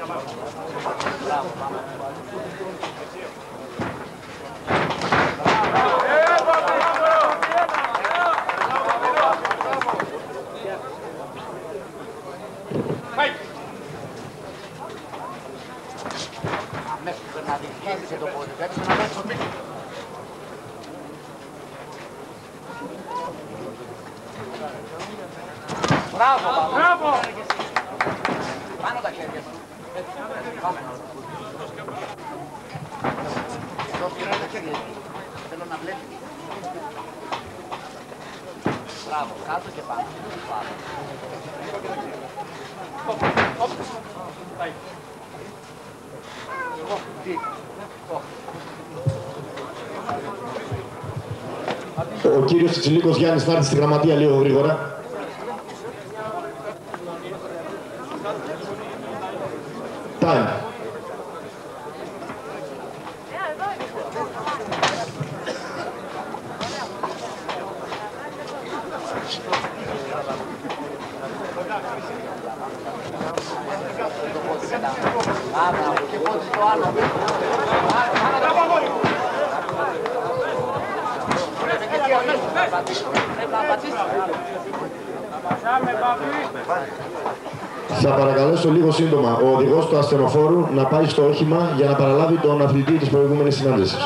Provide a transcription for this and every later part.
Μπράβο! Πάνω τα χέρια σου. Πάμε. Εδώ πήρα τα χέρια σου. Θέλω να βλέπεις. Μπράβο, κάτω και πάνω. Ο κύριος Τσιλίκος Γιάννης θα έρθει στη γραμματεία λίγο γρήγορα. Time. Και πότε το άλλο. Θα παρακαλέσω λίγο σύντομα ο οδηγός του ασθενοφόρου να πάει στο όχημα για να παραλάβει τον αθλητή της προηγούμενης συνάντησης.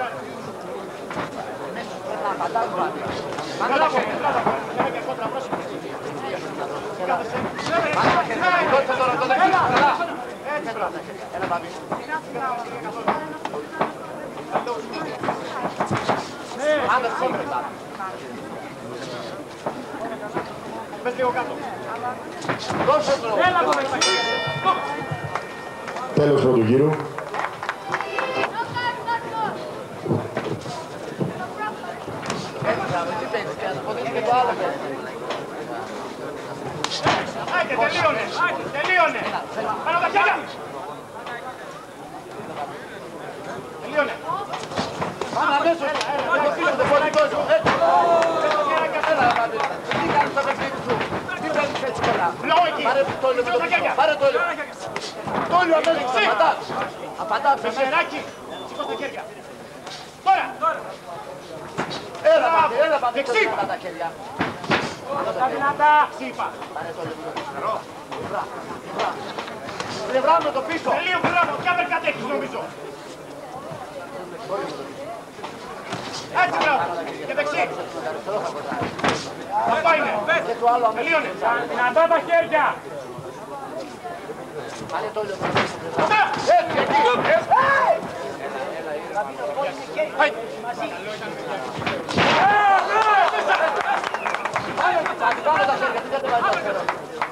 Τέλος πρώτου γύρου. Τελείωνε! Πάνω τα χέρια! Τελείωνε! Πάμε αμέσως! Εγώ πίσω δεν μπορεί τόσο! Τι κάνεις το παιχνίδι σου! Τι παίρνεις έτσι καλά! Πάρε το όλιο! Το όλιο αμέσως! Απαντάς! Μεσεράκι! Σηκώς τα χέρια! Τώρα! Έλα πάμε! Τα χέρια! Τα δυνατά! Ξύπα! Πάρε το όλιο! Πλευρά με το πίσω! Τελείω μπράβο! Κι άβερ κατέχεις νομίζω! Έτσι μπράβο! Και δεξί! Αυτό είναι! Τελείωνε! Δυνατά τα χέρια! Πάρε το όλιο! Έτσι! Εκεί! Πάνω τα χέρια! Τι δεν το βάζει αριστερό!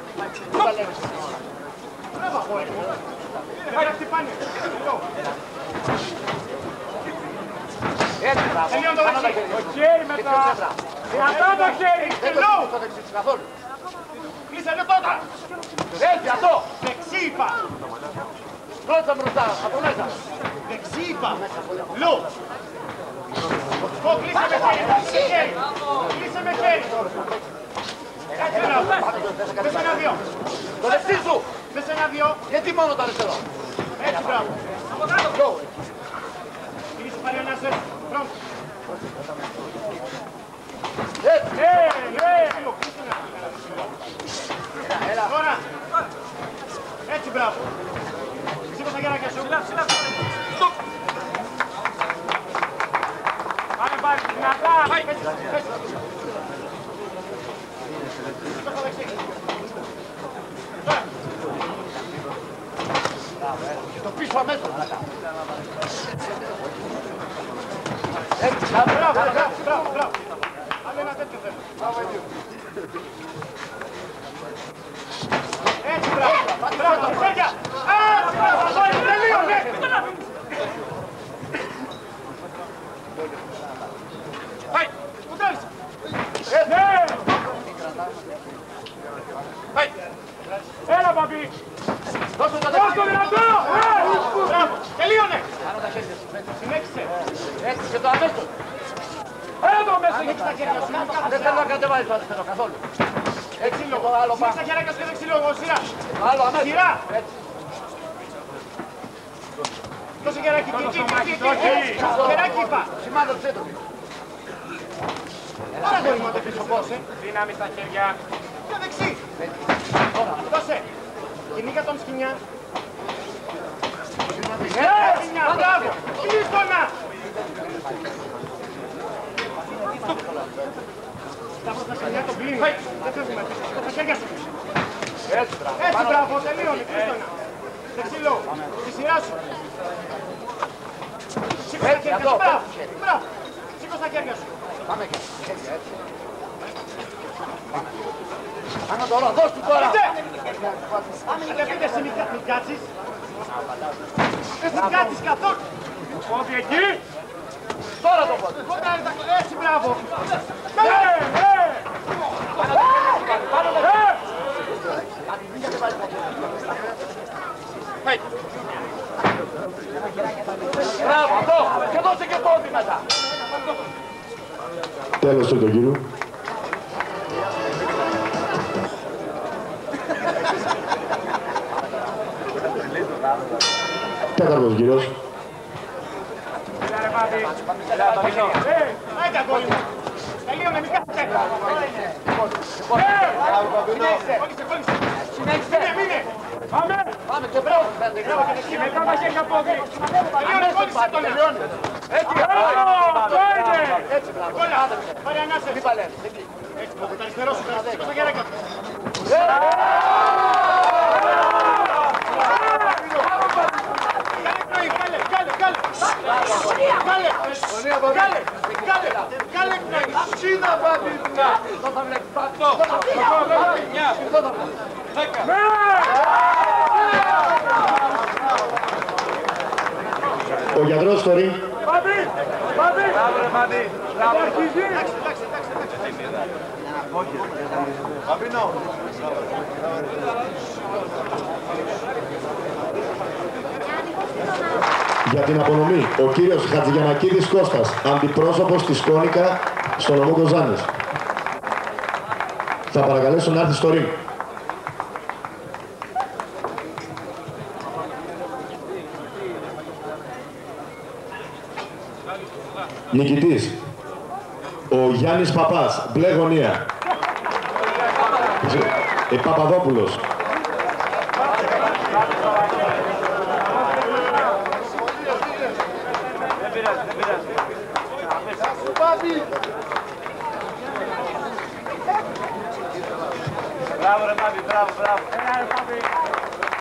Έτσι, μπράβο. Τελείωνε το δεξί. Το χέρι μετά. Δυνατά το χέρι. Δεν το δείχνεις το δεξί της καθόλου. Κλείσε τώρα. Έτσι, αυτό. Δεξί είπα. Πρώτα μπροστά, από μέσα. Δεξί είπα. Λου. Κλείσε με χέρι. Κλείσε με χέρι. Έτσι, μπράβο. Μες ένα δύο. Το δεξί σου. Μες ένα δύο. Γιατί μόνο το αριστερό. Έτσι, μπράβο. Από κάτω. Κλείσε πάλι ένας έτσι. Πρώτο. Έτσι. Έλα. Τώρα. Έτσι, μπράβο. Σήκω τα γεράκια σου. Στοπ. Πάμε, δυνατά. Πες. Στο δεξί. Τώρα. Το πίσω αμέσως. Έτσι, μπράβο. Άλλο ένα τέτοιο θέλω. Έτσι, μπράβο, χέρια. Έτσι, μπράβο, τελείωνε. Πάει, κουτάλισε. Ναι. Πάει. Έλα, παπί. Δώσε το δυνατό. Μπράβο, τελείωνε. Πάνω τα χέρια σου. Συνέχισε. Έτσι και το αμέσως. Έλα το μέσα, έχεις τα χέρια σου. Δεν θέλω να κατεβάζεις το αριστερό καθόλου. Έτσι λίγο, άλλο Σήκω πάνω. τα χέρια σου και δεξιλόγω, σειρά. Άλλο αμέσως. Σειρά. Έτσι. Δώσε Γεράκη, εκεί. Γεράκη είπα. Σημάδεψέ το. Τώρα μπορεί να το πίσω πώς, Δύναμη στα χέρια. Για δεξί. Δώσε. Κυνήγα τον σκηνιά. Σκηνιά, μπράβο. Κλείστονα. Στα σκηνιά τον κλείνει. Δεν φεύγουμε πίσω. Στα χέρια σου. Έτσι, μπράβο, τελείωνε. Κλείστονα. Δεξιλό. Στη σειρά σου. Σήκω στα χέρια σου. Μπράβο. Σήκω στα χέρια σου. Πάμε και έτσι. Άνα τώρα, δώσ' του τώρα. Αγαπητέ, μην κάτσεις. Μην κάτσεις καθόλου. Πόδι εκεί. Τώρα το πόδι. Έτσι, μπράβο. Μπράβο, αυτό. Και δώσε και πόδι μετά. Τέλος του γύρου. Τέταρτος γύρος. Άντε, αγόρι μου. Τελείωνε, μην κάθεσαι. Κόλλησε. Μείνε. Πάμε και μπράβο. Μετά τα χέρια πόδι. Τελείωνε, κόλλησε τον. Έτσι, Αυτό είναι. έτσι, μπράβο. Κόλλα. Πάρε ανάσε. Μη παλεύεις, εκεί. Έτσι, το αριστερό σου. Σήκω στα γεράκια. Κάλε εκπνοή. Σίνα παντήνα. Εδώ θα βλέπεις πάτω. Εδώ θα βλέπεις. Ο γιατρός στο ring. Για την απονομή, ο κύριος Χατζηγιαννακίδης Κώστας, αντιπρόσωπος της Κόνικα στο νομό Κοζάνης. Θα παρακαλέσω να έρθει στο ring. Νικητής, ο Γιάννης Παπάς, μπλε γωνία. Παπαδόπουλος. Μπράβο ρε Πάπη, μπράβο.